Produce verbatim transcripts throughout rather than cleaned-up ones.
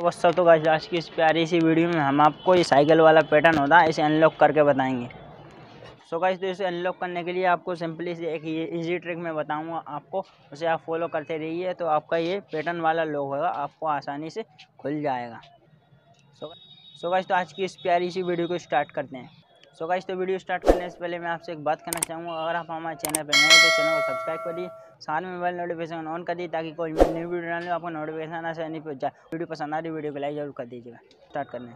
दोस्तों तो गाइस आज की इस प्यारी सी वीडियो में हम आपको ये साइकिल वाला पैटर्न होता है इसे अनलॉक करके बताएंगे। सो गाइस तो इसे अनलॉक करने के लिए आपको सिंपली से एक ये इजी ट्रिक मैं बताऊंगा आपको, उसे आप फॉलो करते रहिए तो आपका ये पैटर्न वाला लॉक होगा, आपको आसानी से खुल जाएगा। सो सो गाइस तो आज की इस प्यारी सी वीडियो को स्टार्ट करते हैं। सो गाइस तो वीडियो स्टार्ट करने से पहले मैं आपसे एक बात करना चाहूँगा, अगर आप हमारे चैनल पर नए तो चैनल को सब्सक्राइब करिए, साथ में मोबाइल नोटिफिकेशन ऑन कर दिए ताकि कोई न्यू वीडियो डालने आपको नोटिफिकेशन आसानी पहुंच जाए। वीडियो पसंद आ रही वीडियो को लाइक जरूर कर दीजिएगा। स्टार्ट करने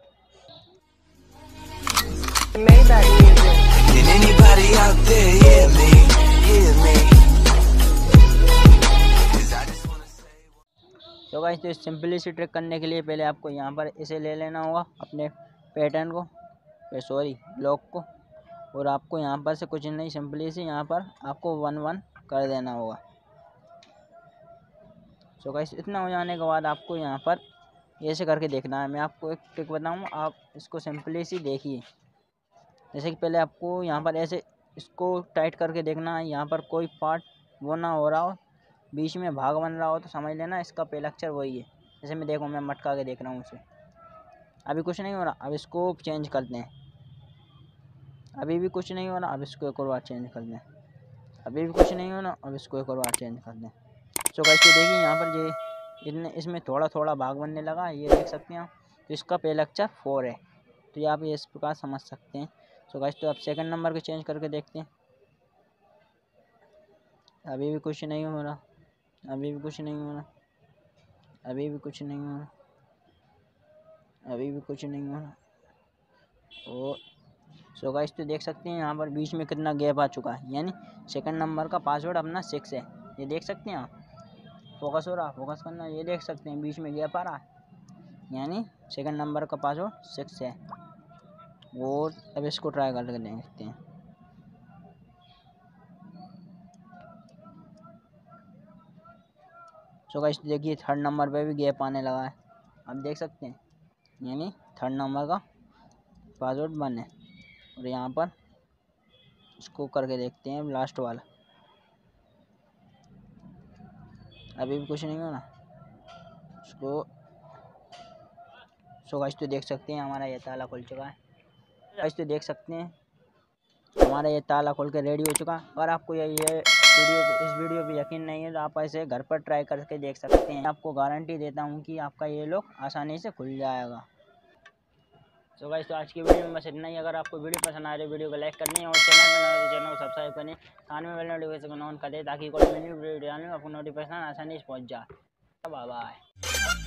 तो गाइस तो सिंपली सी ट्रिक करने के लिए पहले आपको यहाँ पर इसे ले लेना होगा, अपने पैटर्न को, सॉरी लॉक को, और आपको यहाँ पर से कुछ नहीं, सिंपली से यहाँ पर आपको वन वन कर देना होगा। सो गाइस इतना हो जाने के बाद आपको यहाँ पर ऐसे करके देखना है। मैं आपको एक ट्रिक बताऊँ, आप इसको सिंपली सी देखिए। जैसे कि पहले आपको यहाँ पर ऐसे इसको टाइट करके देखना है, यहाँ पर कोई पार्ट वो ना हो रहा हो, बीच में भाग बन रहा हो तो समझ लेना इसका पहला अक्षर वही है। जैसे मैं देखो मैं मटका के देख रहा हूँ उसे, अभी कुछ नहीं हो रहा, अब इसको चेंज करते हैं। अभी भी कुछ नहीं हो रहा, अब इसको एक और बार चेंज कर दें। अभी भी कुछ नहीं हो रहा, अब इसको एक और बार चेंज कर दें। सो गाइस तो देखिए यहाँ पर ये इतने इसमें थोड़ा थोड़ा भाग बनने लगा, ये देख सकते हैं आप। तो इसका पहला अक्षर फोर है, तो ये आप ये इस प्रकार समझ सकते हैं। सो गाइस तो आप सेकंड नंबर को चेंज करके देखते हैं। अभी भी कुछ नहीं हो रहा, अभी भी कुछ नहीं हो रहा, अभी भी कुछ नहीं हो रहा, अभी भी कुछ नहीं हो रहा। और सो गाइस तो देख सकते हैं यहाँ पर बीच में कितना गैप आ चुका है, यानी सेकंड नंबर का पासवर्ड अपना सिक्स है। ये देख सकते हैं आप, फोकस हो रहा, फोकस करना, ये देख सकते हैं बीच में गैप आ रहा है, यानी सेकंड नंबर का पासवर्ड सिक्स है। और अब इसको ट्राई करके देखते हैं। सो गाइस देखिए थर्ड नंबर पे भी गैप आने लगा है, आप देख सकते हैं, यानी थर्ड नंबर का पासवर्ड वन है। और यहाँ पर इसको करके देखते हैं लास्ट वाला, अभी भी कुछ नहीं हो रहा इसको। सो गाइस तो देख सकते हैं हमारा ये ताला खुल चुका है। गाइस तो देख सकते हैं हमारा ये ताला खोल के रेडी हो चुका। अगर आपको ये ये वीडियो इस वीडियो पे यकीन नहीं है तो आप ऐसे घर पर ट्राई करके देख सकते हैं। आपको गारंटी देता हूँ कि आपका ये लॉक आसानी से खुल जाएगा। सो गाइस तो आज की वीडियो में बस इतना ही। अगर आपको वीडियो पसंद आ रही है वीडियो को लाइक करनी है और चैनल पर नए तो चैनल को सब्सक्राइब करें, साथ में बेल नोटिफिकेशन ऑन कर दें ताकि कोई न्यू वीडियो डालने में आपको नोटिफिकेशन आसानी से पहुँच जाए। Bye bye.